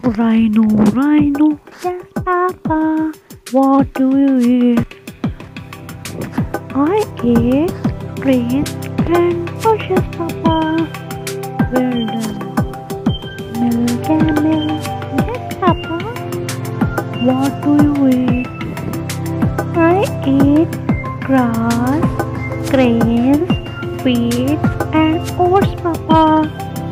Rhino, rhino, yes, Papa. What do you eat? I eat trees and bushes, Papa. Well done. Milk and milk, yes, Papa. What do you eat? I eat grass, grains, weeds, and oats, Papa.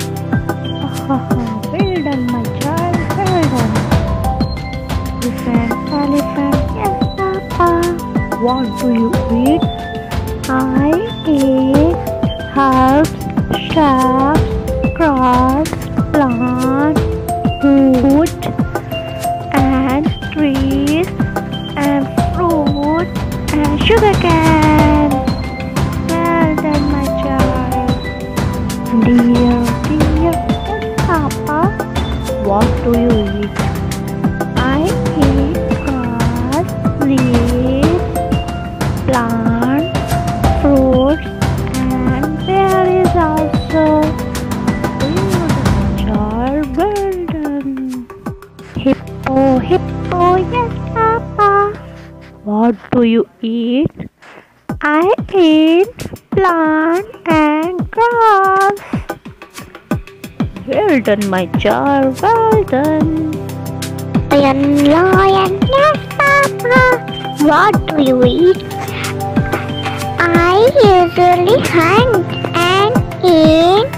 Well done, my child, well done. Elephant, elephant, yes, Papa. What do you eat? I eat herbs, shrubs, grass, plants, wood, and trees, and fruit, and sugar cane. Well done, my child. Dear, dear, yes, Papa. What do you eat? I eat grass, leaves, plants, fruits, and berries also. Well done, child, well done. Hippo, hippo, yes, Papa. What do you eat? I eat plant and grass. Well done, my child, well done. Lion, lion, yes, Papa. What do you eat? I usually hunt and eat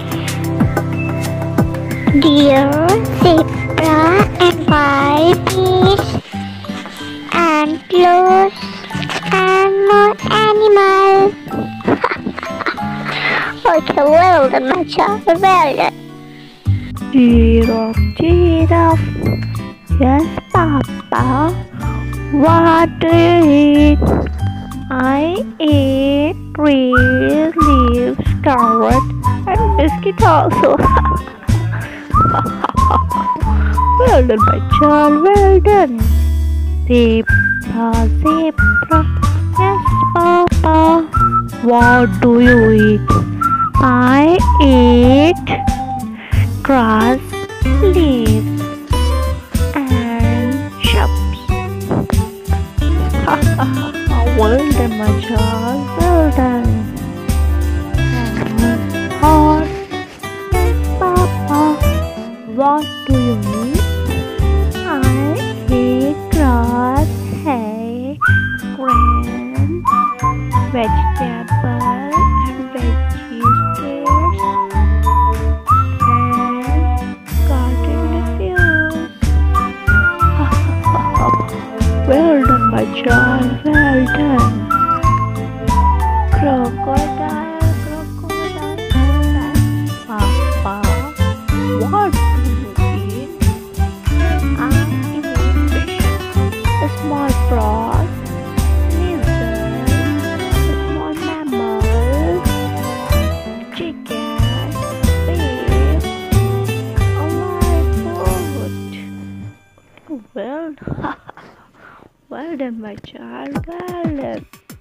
deer, zebra, and wild beasts, antelopes, and more animals. Okay, well done, my child, well done. Giraffe, giraffe, yes, Papa. What do you eat? I eat trees, leaves, carrots, and biscuit also. Well done, my child, well done. Zebra, zebra, yes, Papa. What do you eat? I eat grass, leaves, and shrubs. Well done, my child, well done. And horse, yes, Papa. What do you eat? I eat grass, hay, grain, vegetables, and veggies, and garden refuse. Well done, my child, well done. Crocodile, crocodile, yes, Papa. What do you eat? I eat fish, small frogs, lizards, small mammals, chicken, beef, alive food. Well, well done, my child, well done.